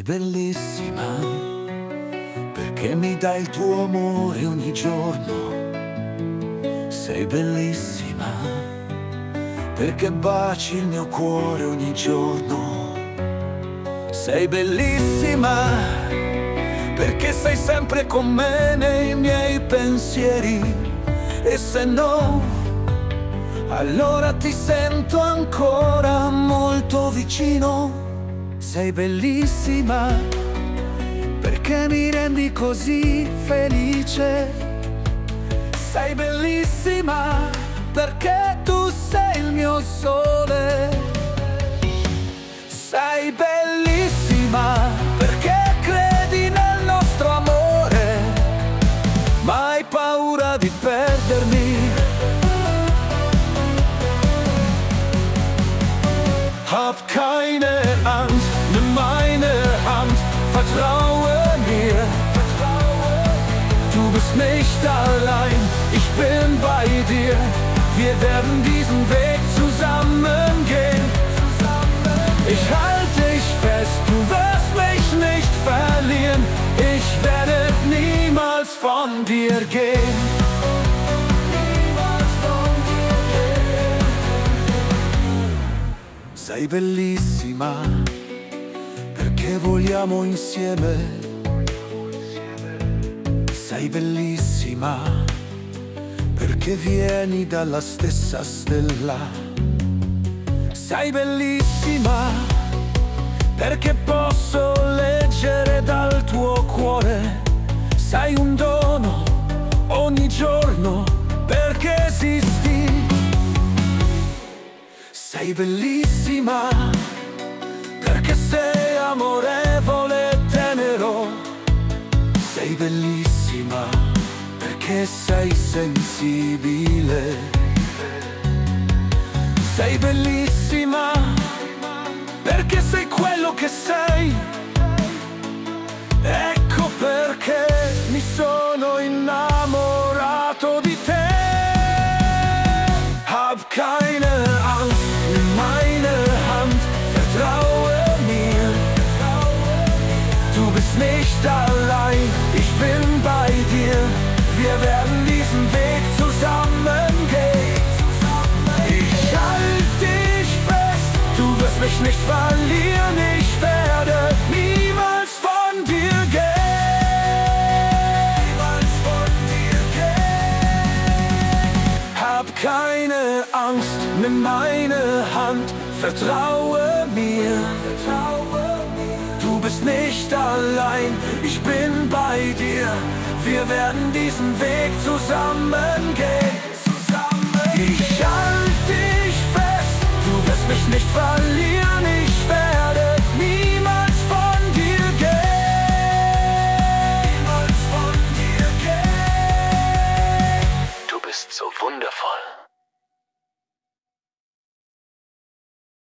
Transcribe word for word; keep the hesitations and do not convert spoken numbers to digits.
bellissima, perché mi dai il tuo amore ogni giorno. Sei bellissima, perché baci il mio cuore ogni giorno. Sei bellissima, perché sei sempre con me nei miei pensieri. E se no, allora ti sento ancora molto vicino. Sei bellissima, perché mi rendi così felice. Sei bellissima, perché tu sei il mio sole. Sei bellissima, perché credi nel nostro amore, ma hai paura di perdermi. Hab keine Angst, nimm meine Hand, vertraue mir. Du bist nicht allein, ich bin bei dir. Wir werden diesen Weg zusammen gehen. Ich halte dich fest, du wirst mich nicht verlieren. Ich werde niemals von dir gehen. Sei bellissima, perché vogliamo insieme. Sei bellissima, perché vieni dalla stessa stella. Sei bellissima, perché posso leggere dal tuo cuore. Sei un dono ogni giorno, perché esisti. Sei bellissima, perché sei amorevole e tenero. Sei bellissima, perché sei sensibile. Sei bellissima, perché sei quello che sei. Ecco perché mi sono innamorato di te. Hab keine Angst, nimm meine Hand, vertraue mir. Du bist nicht allein, ich bin bei dir. Wir werden diesen Weg zusammen gehen. Ich halte dich fest, du wirst mich nicht verlieren. Ich werde niemals von dir gehen. Niemals von dir gehen. Hab keine Angst, nimm meine Hand, vertraue mir. Du bist nicht allein, ich bin bei dir. Wir werden diesen Weg zusammen gehen. Ich halte